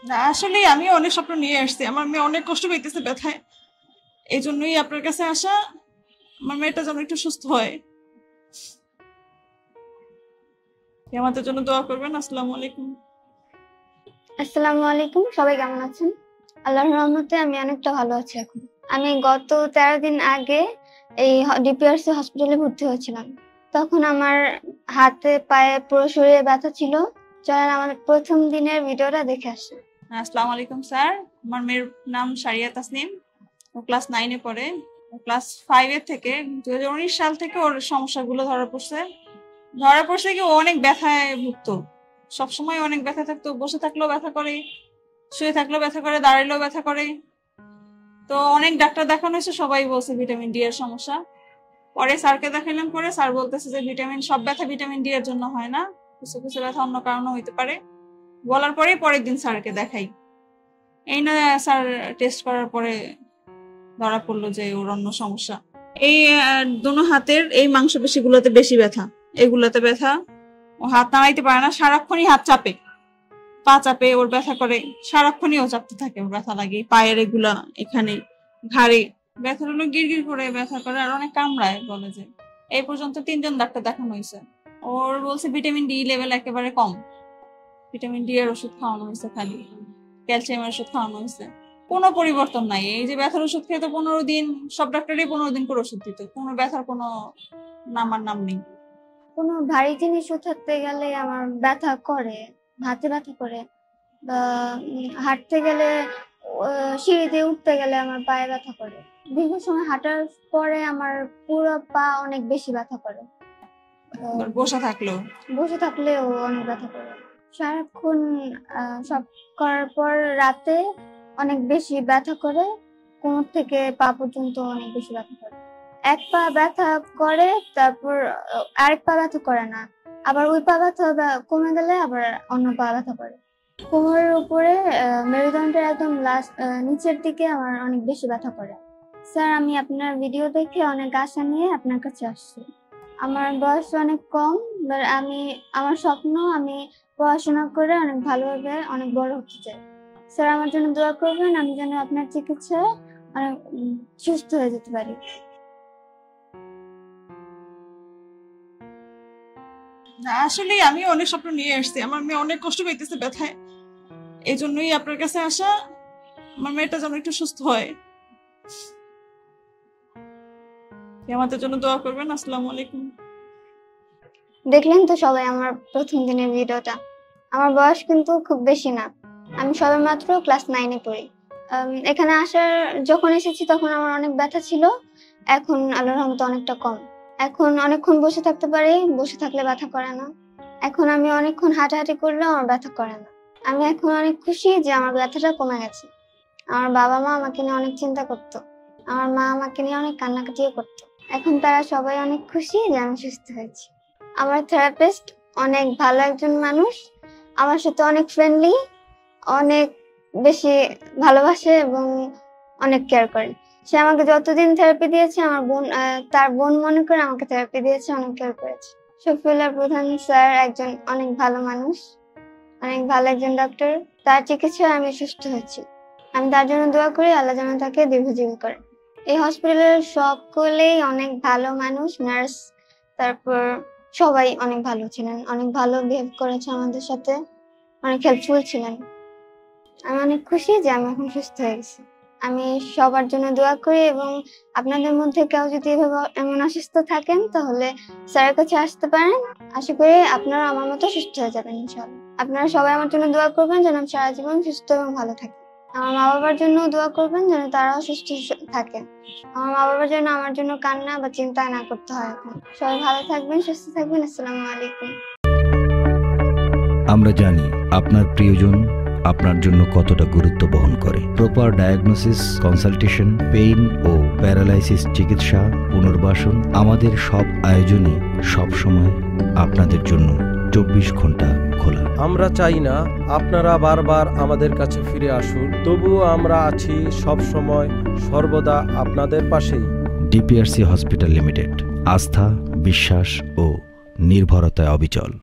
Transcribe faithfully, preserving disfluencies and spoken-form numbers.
না আসলে আমি অনেক স্বপ্ন নিয়ে আসছি, আমার মেয়ে অনেক কষ্ট পাইতেছে ব্যথায়, এই জন্যই আপনার কাছে আসা। আমার মেয়েটা যেন একটু সুস্থ হয়, আমাদের জন্য দোয়া করবেন। আসসালামু আলাইকুম। আসসালামু আলাইকুম, সবাই কেমন আছেন? আল্লাহর রহমতে আমি অনেকটা ভালো আছি এখন। আমি গত তেরো দিন আগে এই ডিপিআরসি হসপিটালে ভর্তি হয়েছিলাম। তখন আমার হাতে পায়ে পুরো শরীরে ব্যথা ছিল। চলেন আমাদের প্রথম দিনের ভিডিওটা দেখে আসি। আসসালামু আলাইকুম স্যার, আমার মেয়ের নাম সারিয়া তাসনিম, ও ক্লাস নাইনে পড়ে। ও ক্লাস ফাইভের থেকে দুই হাজার উনিশ সাল থেকে ওর সমস্যাগুলো ধরা পড়ছে। ধরা পড়ছে কি ও অনেক ব্যথায় ভুগতো, সবসময় অনেক ব্যথা থাকতো, বসে থাকলেও ব্যথা করে, শুয়ে থাকলেও ব্যথা করে, দাঁড়ালেও ব্যথা করে। তো অনেক ডাক্তার দেখানো হয়েছে, সবাই বলছে ভিটামিন ডি এর সমস্যা। পরে স্যারকে দেখালাম, পরে স্যার বলতেছে যে ভিটামিন সব ব্যথা ভিটামিন ডি এর জন্য হয় না, কিছু কিছু ব্যথা অন্য কারণে হইতে পারে। বলার পরে পরের দিন স্যারকে দেখাই, এই না স্যার টেস্ট করার পরে ধরা পড়লো যে ওর অন্য সমস্যা। এই দোনো হাতের এই মাংসপেশি গুলোতে বেশি ব্যথা, এগুলোতে ব্যথা, ও হাত নাড়াইতে পারে না, সারাক্ষণই হাত চাপে, পা চাপে, ওর ব্যথা করে, সারাক্ষণই ও চাপতে থাকে, ওর ব্যথা লাগে পায়ের এগুলা, এখানে ঘাড়ে ব্যথা হলো, গিরগির করে ব্যথা করে, আর অনেক কামড়ায়। বলে যে এই পর্যন্ত তিনজন ডাক্তার দেখানো হয়েছে, ওর বলছে ভিটামিন ডি লেভেল একেবারে কম, ভিটামিন ডি এর ওষুধ খাওয়ানো হয়েছে, খালি ক্যালসিয়ামের ওষুধ খাওয়ানো হয়েছে, কোনো পরিবর্তন নাই। এই যে ব্যথার ওষুধ খেয়ে তো পনেরো দিন, সব ডাক্তারই পনেরো দিন করে ওষুধ দিত, কোনো ব্যথার কোনো নামার নাম নেই। কোনো ভারী জিনিস উঠাতে গেলে আমার ব্যথা করে, হাতে ব্যথা করে, বা হাঁটতে গেলে, সিঁড়িতে উঠতে গেলে আমার পায়ে ব্যথা করে। দীর্ঘ সময় হাঁটার পরে আমার পুরো পা অনেক বেশি ব্যথা করে। বসে থাকলেও বসে থাকলেও অনেক ব্যথা করে। সারাক্ষণ সব করার পর রাতে অনেক বেশি ব্যথা করে, কোমর থেকে পা পর্যন্ত অনেক বেশি ব্যথা করে। এক পা ব্যথা করে, তারপর আরেক পা ব্যথা করে না, আবার ওই পা ব্যথা কমে গেলে আবার অন্য পা ব্যথা করে। কোমরের উপরে মেরুদণ্ডের একদম লাস্ট নিচের দিকে আমার অনেক বেশি ব্যথা করে। স্যার, আমি আপনার ভিডিও দেখে অনেক আশা নিয়ে আপনার কাছে আসছি। আমার বয়স অনেক কম, আমি আমার স্বপ্ন আমি পড়াশোনা করে অনেক ভালোভাবে অনেক বড় হতে চাই। স্যার, আমার জন্য দোয়া করবেন, আমি যেন আপনার চিকিৎসায় অনেক সুস্থ হয়ে যেতে পারি। আসলে আমি অনেক স্বপ্ন নিয়ে আসছি, আমার মেয়ে অনেক কষ্ট পাইতেছে ব্যথায়, এই জন্যই আপনার কাছে আসা। আমার মেয়েটা যেন একটু সুস্থ হয়, আমাদের জন্য দোয়া করবেন। আসসালামু আলাইকুম। দেখলেন তো সবাই আমার প্রথম দিনের ভিডিওটা। আমার বয়স কিন্তু খুব বেশি না, আমি সবে মাত্র ক্লাস নাইনে পড়ি। এখানে আসার যখন এসেছি তখন আমার অনেক ব্যথা ছিল, এখন আল্লাহর রহমতে অনেকটা কম। এখন অনেকক্ষণ বসে থাকতে পারি, বসে থাকলে ব্যথা করে না। এখন আমি অনেকক্ষণ হাঁটাহাঁটি করলেও আমার ব্যথা করে না। আমি এখন অনেক খুশি যে আমার ব্যথাটা কমে গেছে। আমার বাবা মা আমাকে নিয়ে অনেক চিন্তা করতো, আমার মা আমাকে নিয়ে অনেক কান্নাকাটিও করতো। এখন তারা সবাই অনেক খুশি যে আমি সুস্থ হয়েছি। আমার থেরাপিস্ট অনেক ভালো একজন মানুষ, আমার সাথে অনেক ফ্রেন্ডলি, অনেক বেশি ভালোবাসে এবং অনেক কেয়ার করে। সে আমাকে যতদিন থেরাপি দিয়েছে, আমার বোন তার বোন মনে করে আমাকে থেরাপি দিয়েছে, অনেক কেয়ার করেছে। শফিউল্লাহ প্রধান স্যার একজন অনেক ভালো মানুষ, অনেক ভালো একজন ডক্টর। তার চিকিৎসায় আমি সুস্থ হয়েছি। আমি তার জন্য দোয়া করি আল্লাহ যেন তাকে দীর্ঘজীবী করে। এই হসপিটালের সকলেই অনেক ভালো মানুষ, নার্স, তারপর সবাই অনেক ভালো ছিলেন, অনেক ভালো বিহেভ করেছে আমাদের সাথে, অনেক হেল্পফুল ছিলেন। আমি অনেক খুশি যে আমি এখন সুস্থ হয়ে গেছি। আমি সবার জন্য দোয়া করি, এবং আপনাদের মধ্যে কেউ যদি এভাবে এমন অসুস্থ থাকেন তাহলে স্যারের কাছে আসতে পারেন। আশা করি আপনারা আমার মতো সুস্থ হয়ে যাবেন ইনশাআল্লাহ। আপনারা সবাই আমার জন্য দোয়া করবেন যেন আমি সারা জীবন সুস্থ এবং ভালো থাকি। আমার মা বাবার জন্য দোয়া করবেন যেন তারাও সুস্থ থাকে। আমার মা বাবার জন্য আমার জন্য কান্না বা চিন্তা না করতে হয়। এখন সবাই ভালো থাকবেন, সুস্থ থাকবেন। আসসালামু আলাইকুম। আমরা জানি আপনার প্রিয়জন আপনার জন্য কতটা গুরুত্ব বহন করে। প্রপার ডায়াগনোসিস, কনসালটেশন, পেইন ও প্যারালাইসিস চিকিৎসা, পুনর্বাসন, আমাদের সব আয়োজনই সবসময় আপনাদের জন্য চব্বিশ ঘন্টা খোলা। আমরা চাই না আপনারা বারবার আমাদের কাছে ফিরে আসুন, তবুও আমরা আছি সব সময় সর্বদা আপনাদের পাশেই। ডিপিআরসি হসপিটাল লিমিটেড, আস্থা, বিশ্বাস ও নির্ভরতায় অবিচল।